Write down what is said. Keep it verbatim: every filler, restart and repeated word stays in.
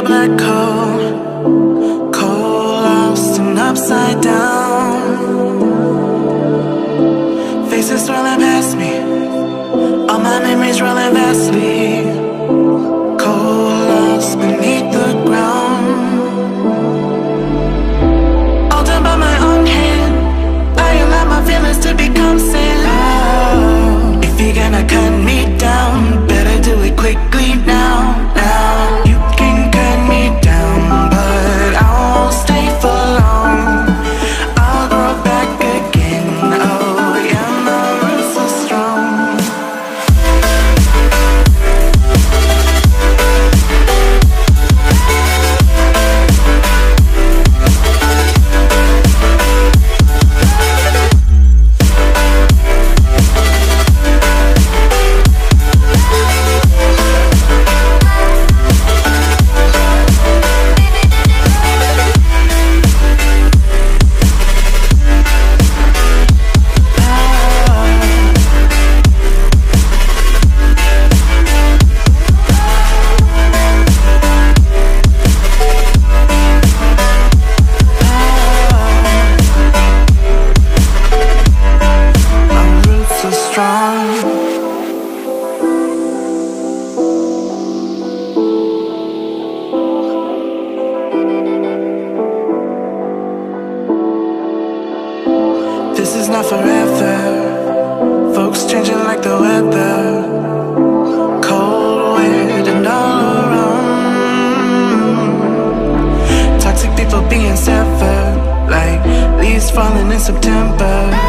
black hole, cold, lost and upside down. Faces swirling past me, all my memories rolling vastly. Cold, lost beneath the ground. All done by my own hand, I allow my feelings to become sand. Oh, if you're gonna cut me down, better do it quickly now, now. You can cut me down, but I won't stay for long. I'll grow back again, oh yeah, my roots are strong. This is not forever. Folks changing like the weather. Cold, wet, and all around. Toxic people being severed, like leaves falling in September.